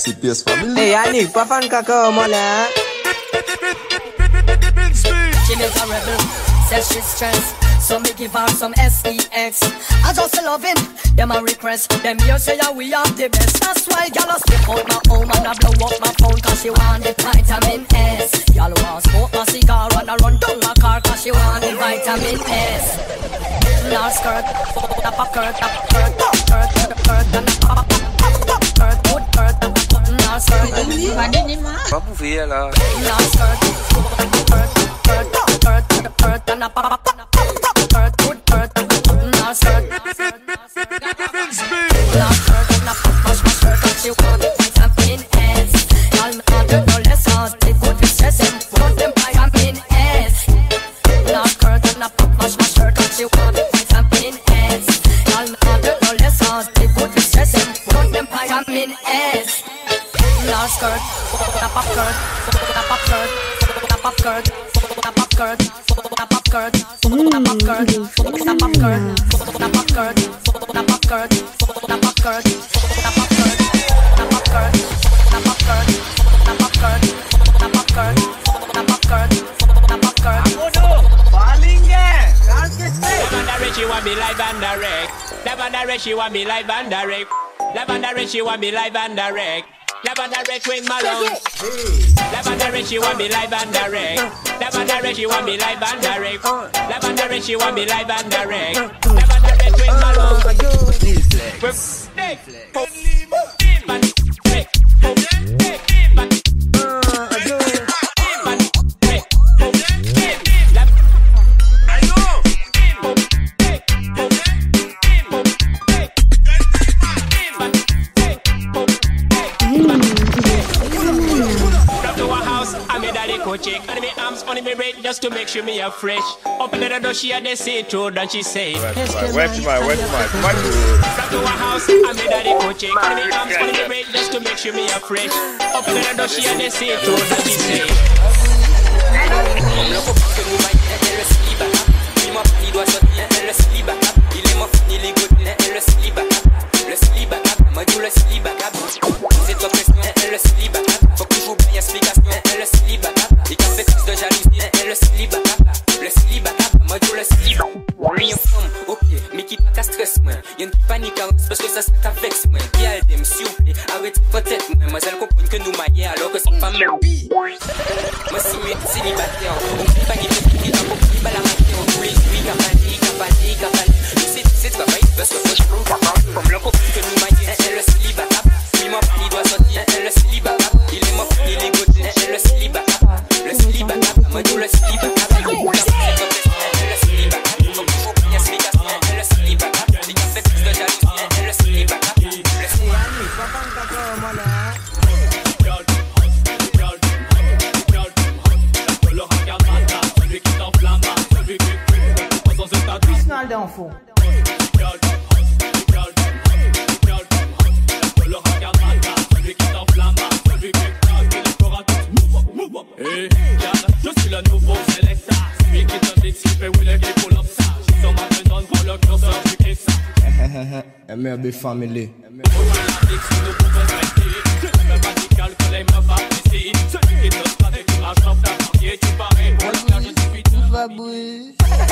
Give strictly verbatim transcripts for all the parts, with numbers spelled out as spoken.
Pace family. Hey, Annie, pas fan caca, mon là. She is a rebel, says she's stressed. So me give her some sex. I just love it, them a request. Them here say yeah, we are the best. That's why y'all step out my home and I blow up my phone. Cause she want the vitamin S. Y'all want smoke my cigar and I run down my car. Cause she want the vitamin S. Now skirt, tap a skirt, tap a skirt, tap a skirt, tap a skirt, and a pop a pop skirt, good skirt, now skirt. Pas bouger là. Now skirt, skirt, skirt, skirt, skirt, and a pop a pop skirt, good skirt, now skirt. Now skirt and a pop push my skirt, and she want the vitamin S. Y'all not do no lessons, they good to stress them, put them vitamin S. Now skirt and a pop push my skirt, and she want the vitamin S. Y'all not do no lessons, they good to stress them, put them vitamin S. Now skirt, tap up skirt, tap up skirt, tap up skirt, tap up skirt, tap up skirt, tap up skirt, tap up skirt, tap up skirt, tap up skirt, tap up skirt, tap up skirt, tap up skirt, tap up skirt, tap up skirt, tap up skirt, tap up skirt, tap up skirt, tap up skirt. Lavanda she want me live and direct. Lavanda she want me live and direct. Lavanda she want me live and direct. Lavanda Swing Malone. Lavanda she want me live and direct. Lavanda she want me live and direct. Lavanda she want me live and direct. Lavanda Swing Malone. Flex. Chick and me arms on me break just to make sure me are fresh. Open the door, she had the see through, and she say, Where's my, where's my, where's my, come from to a house, I made a little chick and me arms on me break just to make sure me are fresh. Open the door, she had the see through, and she say. Parce que ça c'est avec moi. Bien dem s'il vous plaît. Arrêtez peut-être moi. Moi elle comprend que nous maillons alors que c'est pas même. Moi si moi célibataire. On ne pas ni petit qui va pour pas la mater. On tous les nuits capali, capali, capali. C'est c'est travail parce que je prends capable. Comme le comprend que nous maillons. Elle le célibataire. Oui moi il doit sortir. Elle le célibataire. Il est mort il est goûté. Elle le célibataire. Le célibataire. Moi tout le célibataire. D'enfant. Hey, je suis le nouveau Selecta, celui qui te dit si fait Will et pull up ça. Sur ma maison pour le curseur du Kessa. M R B family. Celui qui te passe avec une marche dans ta papier, tu parais pour le faire, je suis tout va bouiller.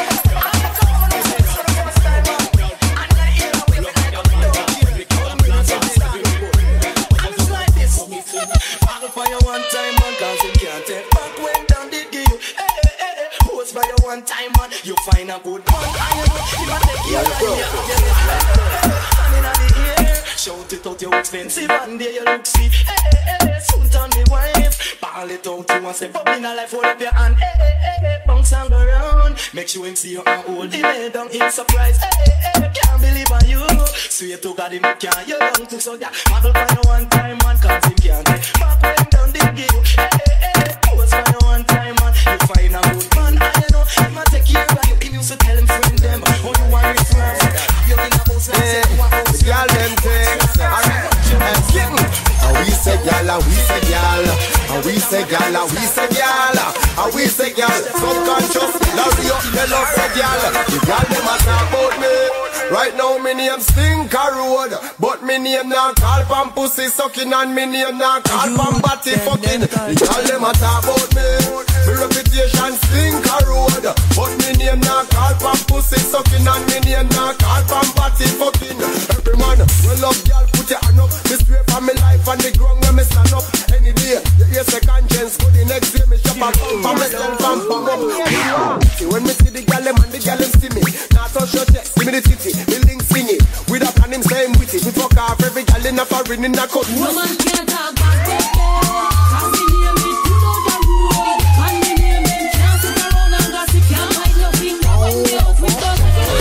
One time man, you find a good man. I know you might take your hand in the air. Shout it out, you expensive and there you look sweet. Hey, hey, hey, soon turn me wife. Ball it out, you want say pop in a life, hold up your hand. Hey, hey, hey, bounce and go round. Make sure him see you and hold him head down in surprise. Hey, hey, hey, can't believe on you. Swear to God him can't, you long to so that. Model find a one time man, cause him can't take back when down the game. Hey, hey, hey, pose find a one time man, you find a good man. I know him a take care of you. Him used to tell him friend them, oh you want your friends. You in a house like say you a house. Y'all them things. And we say y'all, and we say y'all, and we say y'all, and we say y'all, and we say y'all. Subconscious, now we up the love say y'all. The y'all them a talk about me. Right now me name Stinker Road, but me name not call pan pussy sucking, and me name not call pan body fucking. All them a talk about me. Me reputation Stinker Road, but me name not call pan pussy sucking, and me name not call pan body fucking. Every man will love y'all, put your hand up. Me straight for me life and the ground where me stand up. Any day, you hear second chance, go the next day me shop a pump for myself and pump up. See when me see the gal them and the gal them see me, now touch your chest, give me the titty, the link sing it. With a plan him same with it, we fuck off every gal in a foreign in a cut. No man can't talk back there, cause me name is good out the road, and me name them can't sit around and gossip, can't hide no finger when me out with us.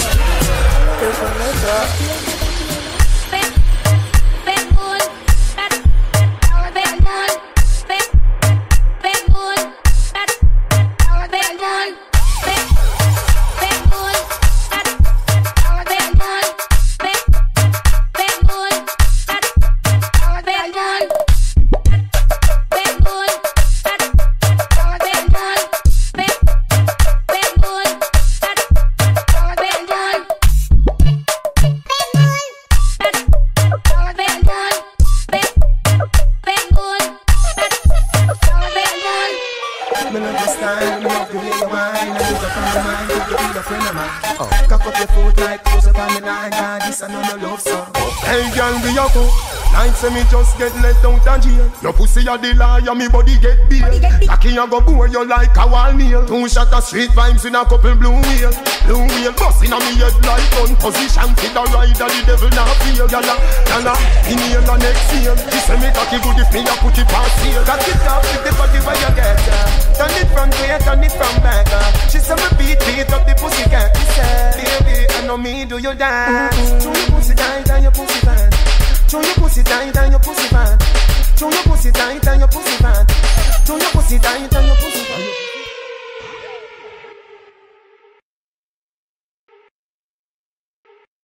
Say me just get let out of jail. Your pussy a the liar, me body get bail. Lucky I go bore you like a wall nail. Two shot of street vibes in a couple blue wheel. Blue wheel busting on me head like gun position. For the rider the devil not feel. Yalla, yalla, in here the next year. She say me cocky good if me a put it past here. Cock it up with the body where you get ya. Turn it from way, turn it from back. She say me beat, beat up the pussy cat. She say, baby, I know me do you dance. Do your pussy tight and your pussy fat. Show your pussy tight and your pussy fat. Show your pussy tight and your pussy fat. Show your pussy tight and your pussy